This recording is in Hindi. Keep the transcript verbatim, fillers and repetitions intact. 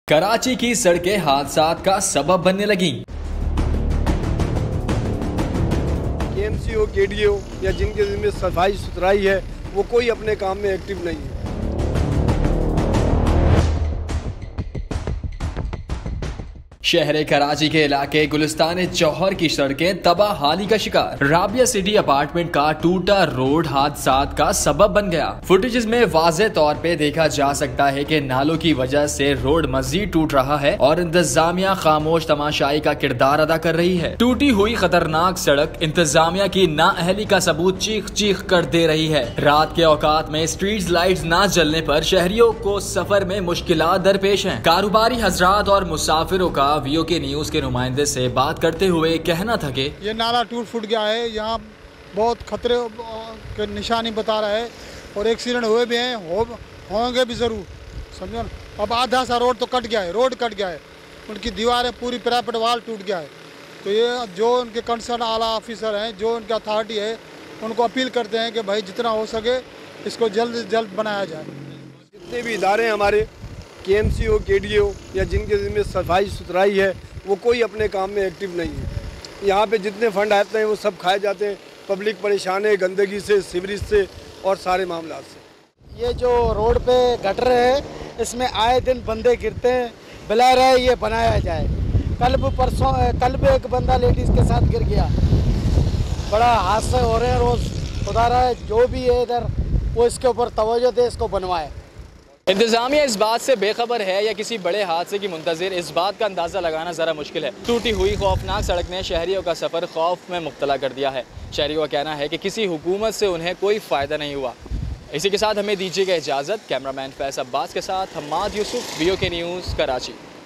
कराची की सड़कें हादसात का सबब बनने लगी। केएमसी हो, केडीए हो या जिनके जिम्मे सफाई सुथराई है, वो कोई अपने काम में एक्टिव नहीं है। शहर कराची के इलाके गुलिस्तान जौहर की सड़कें तबाहाली का शिकार। राबिया सिटी अपार्टमेंट का टूटा रोड हादसात का सबब बन गया। फुटेजेस में वाज़ेह तौर पे देखा जा सकता है कि नालों की वजह से रोड मजीद टूट रहा है और इंतजामिया खामोश तमाशाई का किरदार अदा कर रही है। टूटी हुई खतरनाक सड़क इंतजामिया की नाअहली का सबूत चीख चीख कर दे रही है। रात के औकात में स्ट्रीट लाइट्स ना जलने पर शहरियों को सफर में मुश्किलात दरपेश हैं। कारोबारी हजरात और मुसाफिरों का वीओ के न्यूज के नुमाइंदे से बात करते हुए कहना था कि ये नाला टूट फूट गया है, यहाँ बहुत खतरे के निशानी बता रहा है और एक्सीडेंट हुए भी हैं, हो होंगे भी ज़रूर, समझो ना। अब आधा सा रोड तो कट गया है, रोड कट गया है, उनकी दीवारें पूरी पिरामिड वाल टूट गया है। तो ये जो उनके कंसर्न आला ऑफिसर हैं, जो उनकी अथॉरिटी है, उनको अपील करते हैं कि भाई जितना हो सके इसको जल्द से जल्द बनाया जाए। जितने भी इदारे हमारे केएमसी हो, केडीए हो या जिनके जिम्मे सफाई सुथराई है, वो कोई अपने काम में एक्टिव नहीं है। यहाँ पे जितने फंड आते हैं वो सब खाए जाते हैं। पब्लिक परेशान है गंदगी से, सीवरेज से और सारे मामला से। ये जो रोड पे गटर है, इसमें आए दिन बंदे गिरते हैं, बुला रहे ये बनाया जाए। कल भी परसों कल भी एक बंदा लेडीज़ के साथ गिर गया। बड़ा हादसे हो रहे हैं रोज़। खुदा रहा है जो भी है इधर वो इसके ऊपर तवज्जो दे, इसको बनवाए। इंतजामिया इस बात से बेखबर है या किसी बड़े हादसे की मुंतज़िर, इस बात का अंदाज़ा लगाना ज़रा मुश्किल है। टूटी हुई खौफनाक सड़क ने शहरियों का सफ़र खौफ में मुब्तला कर दिया है। शहरियों का कहना है कि किसी हुकूमत से उन्हें कोई फ़ायदा नहीं हुआ। इसी के साथ हमें दीजिएगा इजाज़त। कैमरामैन फैज़ अब्बास के साथ हम्माद यूसुफ, वीओ के न्यूज़, कराची।